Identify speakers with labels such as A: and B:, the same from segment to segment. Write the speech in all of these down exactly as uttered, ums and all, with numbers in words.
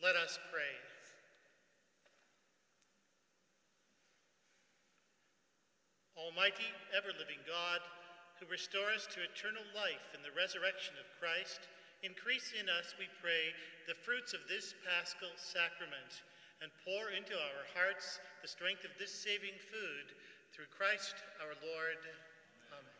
A: Let us pray. Almighty, ever-living God, who restore us to eternal life in the resurrection of Christ, increase in us, we pray, the fruits of this paschal sacrament, and pour into our hearts the strength of this saving food, through Christ our Lord. Amen.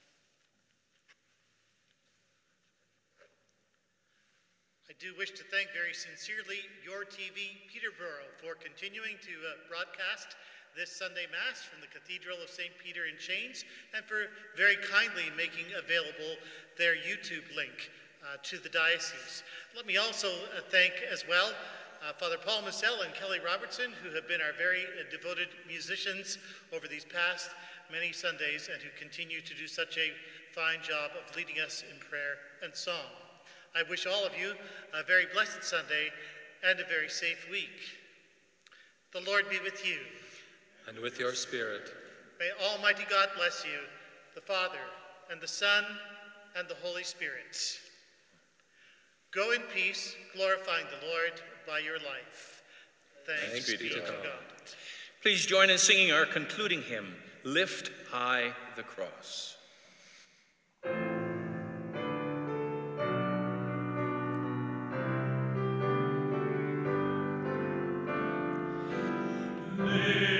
A: I do wish to thank very sincerely your T V Peterborough for continuing to uh, broadcast this Sunday Mass from the Cathedral of Saint Peter in Chains, and for very kindly making available their YouTube link uh, to the diocese. Let me also uh, thank as well uh, Father Paul Massel and Kelly Robertson, who have been our very uh, devoted musicians over these past many Sundays and who continue to do such a fine job of leading us in prayer and song. I wish all of you a very blessed Sunday and a very safe week. The Lord be with you.
B: And with your spirit.
A: May Almighty God bless you, the Father, and the Son, and the Holy Spirit. Go in peace, glorifying the Lord by your life. Thanks,
B: Thanks
A: be to God.
B: God. Please join in singing our concluding hymn, Lift High the Cross.
C: Amen.